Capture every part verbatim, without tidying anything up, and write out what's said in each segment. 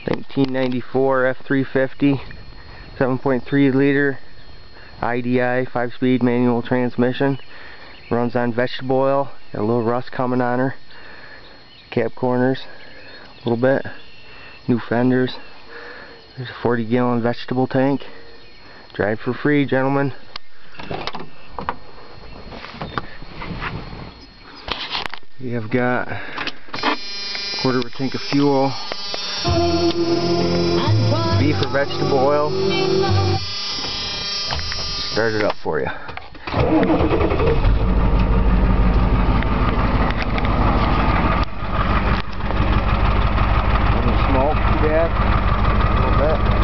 nineteen ninety-four F three fifty, seven point three liter I D I five speed manual transmission. Runs on vegetable oil. Got a little rust coming on her. Cab corners a little bit. New fenders. There's a forty gallon vegetable tank. Drive for free, gentlemen. We have got a quarter of a tank of fuel. B for vegetable oil. Start it up for you. Smoke, too bad. A little bit.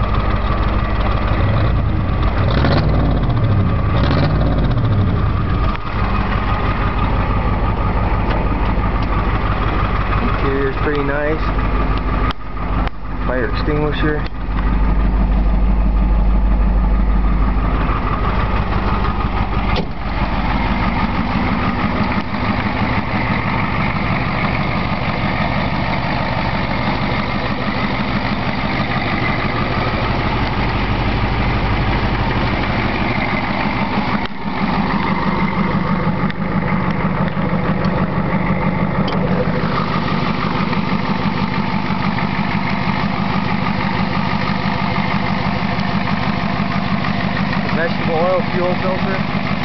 Interior's pretty nice. Fire extinguisher. Vegetable oil fuel filter.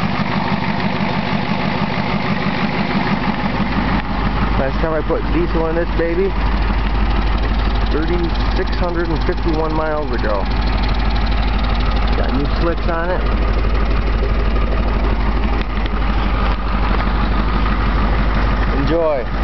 Last time I put diesel in this baby, three thousand six hundred fifty-one miles ago. Got new slicks on it. Enjoy.